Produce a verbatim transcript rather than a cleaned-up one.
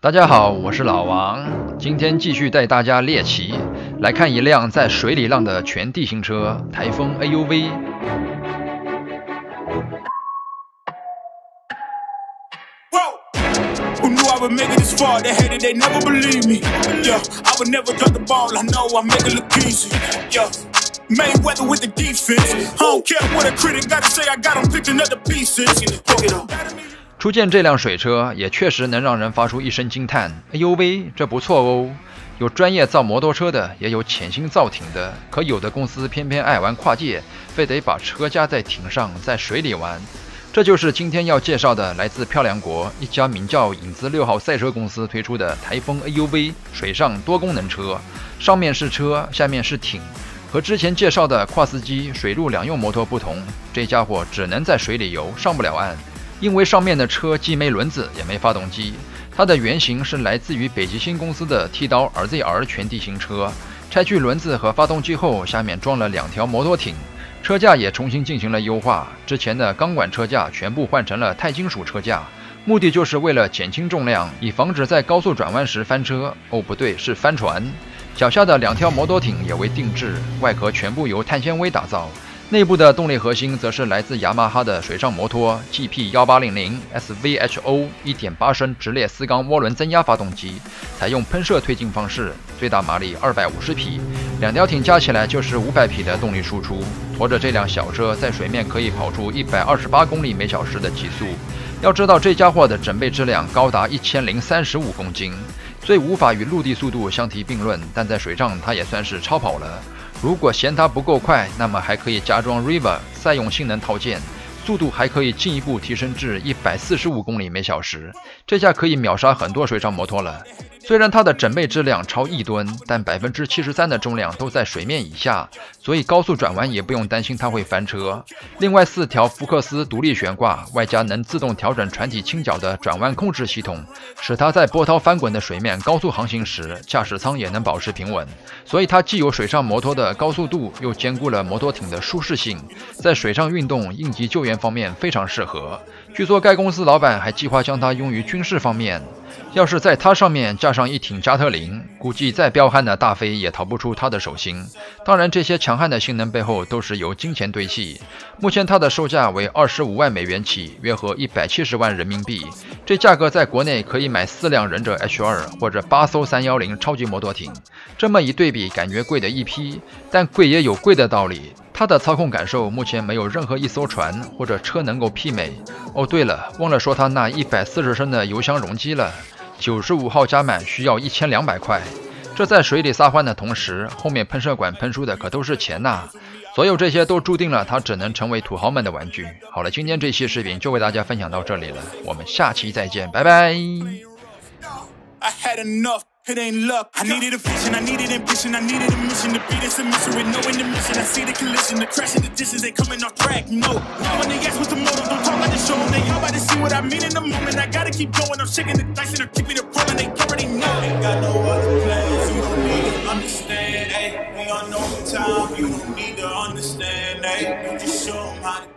大家好，我是老王，今天继续带大家猎奇，来看一辆在水里浪的全地形车——台风 A U V。 Mayweather with the defense. I don't care what a critic gotta say, I got him picking up the pieces. 初见这辆水车，也确实能让人发出一声惊叹。A U V， 这不错哦。有专业造摩托车的，也有潜心造艇的。可有的公司偏偏爱玩跨界，非得把车架在艇上，在水里玩。这就是今天要介绍的，来自漂亮国一家名叫影子六号赛车公司推出的台风 A U V 水上多功能车。上面是车，下面是艇。和之前介绍的跨司机水陆两用摩托不同，这家伙只能在水里游，上不了岸。因为上面的车既没轮子也没发动机，它的原型是来自于北极星公司的剃刀 R Z R 全地形车。拆去轮子和发动机后，下面装了两条摩托艇，车架也重新进行了优化。之前的钢管车架全部换成了钛金属车架，目的就是为了减轻重量，以防止在高速转弯时翻车。哦，不对，是翻船。脚下的两条摩托艇也为定制，外壳全部由碳纤维打造，内部的动力核心则是来自雅马哈的水上摩托 G P 一八零零 S V H O 一点八 升直列四缸涡轮增压发动机，采用喷射推进方式，最大马力二百五十匹，两条艇加起来就是五百匹的动力输出。驮着这辆小车在水面可以跑出一百二十八公里每小时的极速。要知道这家伙的整备质量高达一千零三十五公斤，虽无法与陆地速度相提并论，但在水上它也算是超跑了。如果嫌它不够快，那么还可以加装 River 赛用性能套件，速度还可以进一步提升至一百四十五公里每小时，这下可以秒杀很多水上摩托了。虽然它的整备质量超一吨，但 百分之七十三 的重量都在水面以下，所以高速转弯也不用担心它会翻车。另外四条福克斯独立悬挂，外加能自动调整船体倾角的转弯控制系统，使它在波涛翻滚的水面高速航行时，驾驶舱也能保持平稳。所以它既有水上摩托的高速度，又兼顾了摩托艇的舒适性，在水上运动、应急救援方面非常适合。据说该公司老板还计划将它用于军事方面。要是在它上面架上一挺加特林，估计再彪悍的大飞也逃不出它的手心。当然，这些强悍的性能背后都是由金钱堆砌。目前它的售价为二十五万美元起，约合一百七十万人民币。这价格在国内可以买四辆忍者 H 二 或者八艘三一零超级摩托艇。这么一对比，感觉贵的一批，但贵也有贵的道理。它的操控感受目前没有任何一艘船或者车能够媲美。哦，对了，忘了说它那一百四十升的油箱容积了，九十五号加满需要一千两百块。这在水里撒欢的同时，后面喷射管喷出的可都是钱呐。所有这些都注定了它只能成为土豪们的玩具。好了，今天这期视频就为大家分享到这里了，我们下期再见，拜拜。 It ain't luck. I needed a vision, I needed ambition, I needed a mission to be this submission with no intermission. I see the collision, the crash of the distance, they coming off track. No, when they ask what's the motive, don't talk about the show. They all about to see what I mean in the moment. I gotta keep going, I'm shaking the dice and I'm keeping it rolling. They already know. Ain't got no other plans, you don't need to understand. Hey, we on overtime, you don't need to understand. Hey, you just show them how to